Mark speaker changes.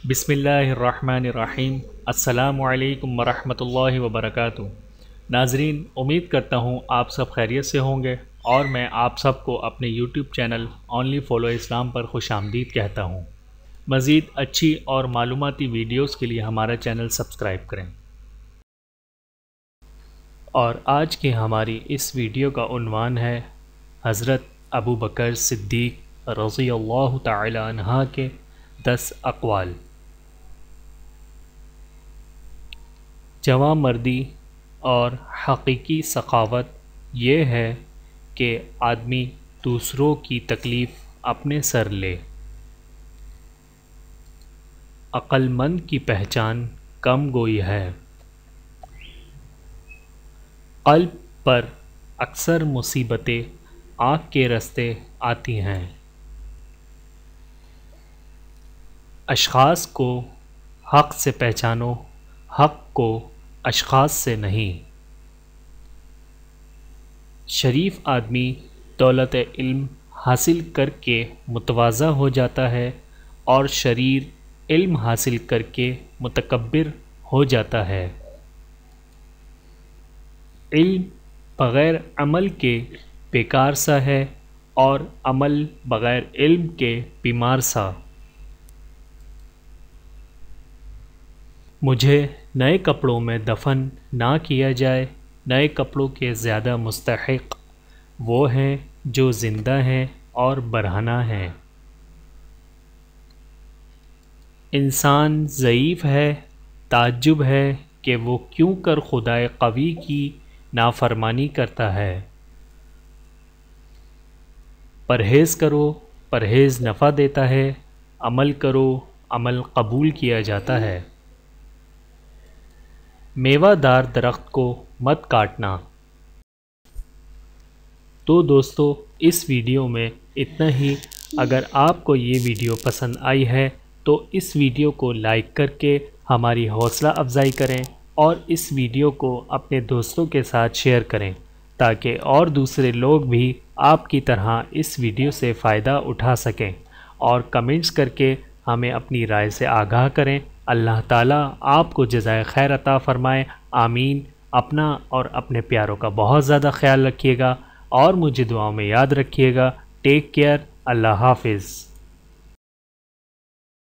Speaker 1: بسم اللہ الرحمن الرحیم۔ السلام علیکم ورحمۃ اللہ وبرکاتہ۔ ناظرین، امید کرتا ہوں آپ سب خیریت سے ہوں گے اور میں آپ سب کو اپنے یوٹیوب چینل اونلی فالو اسلام پر خوش آمدید کہتا ہوں۔ مزید اچھی اور معلوماتی ویڈیوز کے لیے ہمارا چینل سبسکرائب کریں۔ اور آج کی ہماری اس ویڈیو کا عنوان ہے حضرت ابو بکر صدیق رضی اللہ تعالی عنہ کے 10 اقوال۔ جواں مردی اور حقیقی سخاوت یہ ہے کہ آدمی دوسروں کی تکلیف اپنے سر لے۔ عقل مند کی پہچان کم گوئی ہے۔ قلب پر اکثر مصیبتیں آنکھ کے راستے آتی ہیں۔ اشخاص کو حق سے پہچانو، حق کو اشخاص سے نہیں۔ شریف آدمی دولت علم حاصل کر کے متواضع ہو جاتا ہے اور شریر علم حاصل کر کے متکبر ہو جاتا ہے۔ علم بغیر عمل کے بیکار سا ہے اور عمل بغیر علم کے بیمار سا۔ مجھے نئے کپڑوں میں دفن نہ کیا جائے، نئے کپڑوں کے زیادہ مستحق وہ ہیں جو زندہ ہیں اور برہنہ ہیں۔ انسان ضعیف ہے، تعجب ہے کہ وہ کیوں کر خدائے قوی کی نافرمانی کرتا ہے۔ پرہیز کرو، پرہیز نفع دیتا ہے، عمل کرو، عمل قبول کیا جاتا ہے۔ میوہ دار درخت کو مت کاٹنا۔ تو دوستو، اس ویڈیو میں اتنا ہی۔ اگر آپ کو یہ ویڈیو پسند آئی ہے تو اس ویڈیو کو لائک کر کے ہماری حوصلہ افزائی کریں اور اس ویڈیو کو اپنے دوستوں کے ساتھ شیئر کریں تاکہ اور دوسرے لوگ بھی آپ کی طرح اس ویڈیو سے فائدہ اٹھا سکیں، اور کمنٹس کر کے ہمیں اپنی رائے سے آگاہ کریں۔ اللہ تعالیٰ آپ کو جزائے خیر عطا فرمائے، آمین۔ اپنا اور اپنے پیاروں کا بہت زیادہ خیال رکھیے گا اور مجھے دعاؤں میں یاد رکھیے گا۔ Take care. اللہ حافظ۔